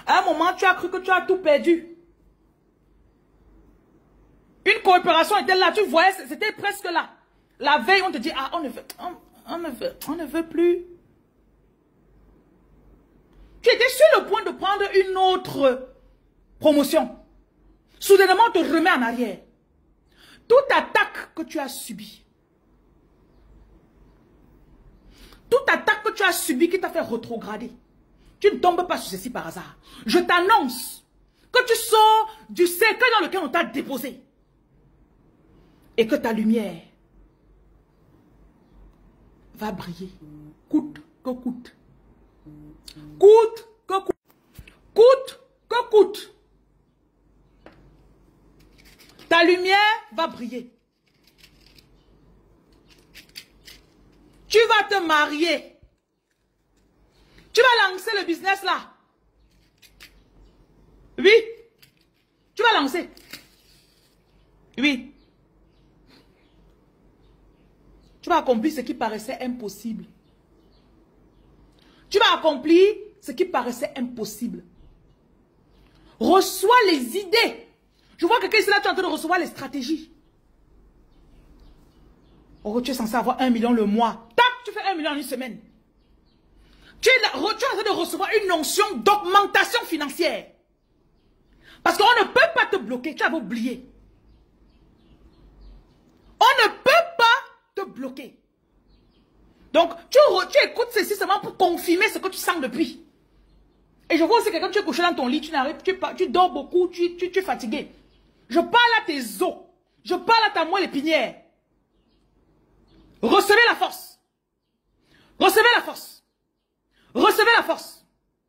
À un moment, tu as cru que tu as tout perdu. Une coopération était là, tu voyais, c'était presque là. La veille, on te dit, ah, on ne veut plus. Tu étais sur le point de prendre une autre promotion. Soudainement, on te remet en arrière. Toute attaque que tu as subie, toute attaque que tu as subie qui t'a fait rétrograder, tu ne tombes pas sur ceci par hasard. Je t'annonce que tu sors du cercle dans lequel on t'a déposé. Et que ta lumière va briller. Coûte que coûte. Coûte que coûte. Coûte que coûte. Ta lumière va briller. Tu vas te marier. Tu vas lancer le business là. Oui. Tu vas lancer. Oui. Tu vas accomplir ce qui paraissait impossible. Tu vas accomplir ce qui paraissait impossible. Reçois les idées. Je vois que quelqu'un ici là, tu es en train de recevoir les stratégies. Oh, tu es censé avoir 1 million le mois. Tac, tu fais 1 million en une semaine. Tu es en train de recevoir une notion d'augmentation financière. Parce qu'on ne peut pas te bloquer. Tu avais oublié. On ne peut pas te bloquer. Donc, tu écoutes ceci seulement pour confirmer ce que tu sens depuis. Et je vois aussi que quand tu es couché dans ton lit, tu dors beaucoup, tu es fatigué. Je parle à tes os. Je parle à ta moelle épinière. Recevez la force. Recevez la force. Recevez la force.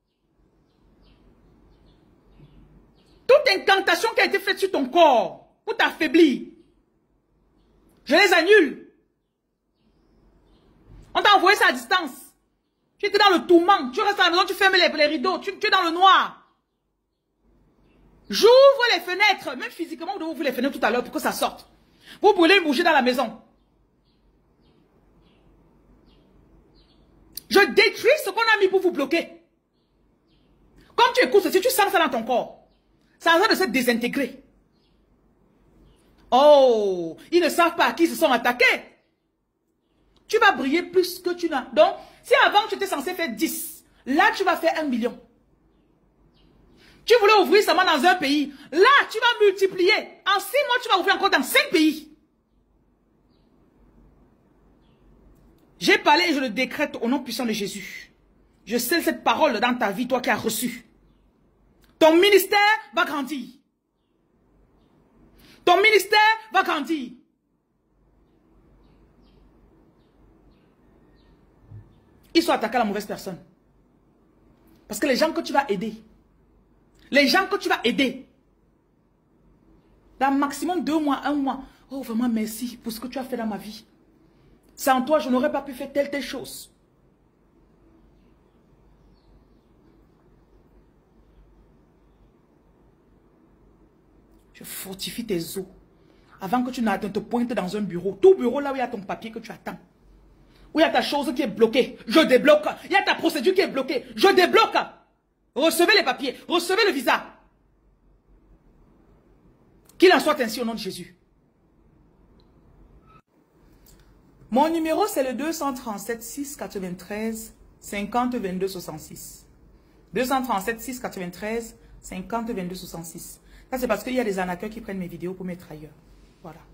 Toute incantation qui a été faite sur ton corps pour t'affaiblir, je les annule. On t'a envoyé ça à distance. Tu étais dans le tourment. Tu restes à la maison, tu fermes les rideaux. Tu es dans le noir. J'ouvre les fenêtres. Même physiquement, vous devez ouvrir les fenêtres tout à l'heure pour que ça sorte. Vous brûlez une bougie dans la maison. Je détruis ce qu'on a mis pour vous bloquer. Comme tu écoutes ceci, tu sens ça dans ton corps. Ça a l'air de se désintégrer. Oh, ils ne savent pas à qui ils se sont attaqués. Tu vas briller plus que tu n'as. Donc, si avant tu étais censé faire 10, là tu vas faire 1 million. Tu voulais ouvrir seulement dans un pays. Là, tu vas multiplier. En 6 mois, tu vas ouvrir encore dans 5 pays. J'ai parlé et je le décrète au nom puissant de Jésus. Je scelle cette parole dans ta vie, toi qui as reçu. Ton ministère va grandir. Ton ministère va grandir. Ils sont attaqués à la mauvaise personne. Parce que les gens que tu vas aider, dans maximum 2 mois, 1 mois, oh vraiment merci pour ce que tu as fait dans ma vie. Sans toi, je n'aurais pas pu faire telle chose. Je fortifie tes os. Avant que tu ne te pointes dans un bureau. Tout bureau là où il y a ton papier que tu attends. Où il y a ta chose qui est bloquée. Je débloque. Il y a ta procédure qui est bloquée. Je débloque. Recevez les papiers. Recevez le visa. Qu'il en soit ainsi au nom de Jésus. Mon numéro c'est le 237 693 50 22 66. 237 693 50 22 66. Ça c'est parce qu'il y a des arnaqueurs qui prennent mes vidéos pour mettre ailleurs. Voilà.